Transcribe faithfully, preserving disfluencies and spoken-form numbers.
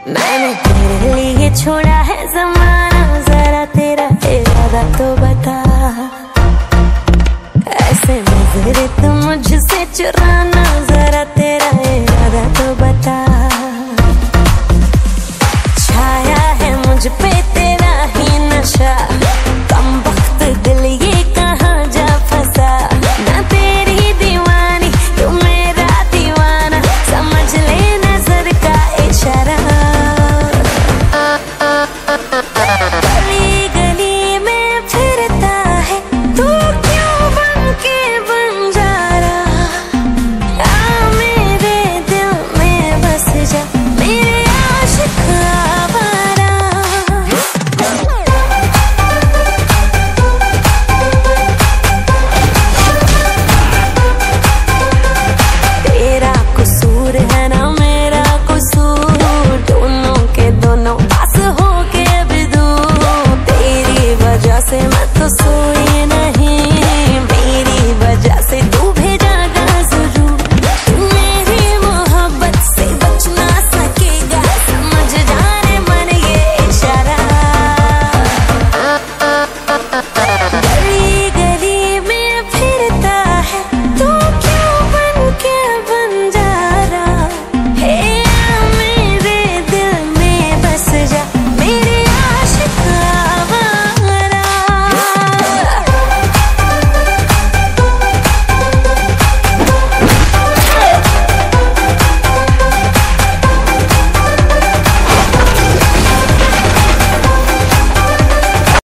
मैंने तेरे लिए छोड़ा है ज़माना, जरा तेरा इरादा तो बता। ऐसे नजरे तो मुझसे चुराना, जरा तेरा इरादा तो बता। छाया है मुझ पे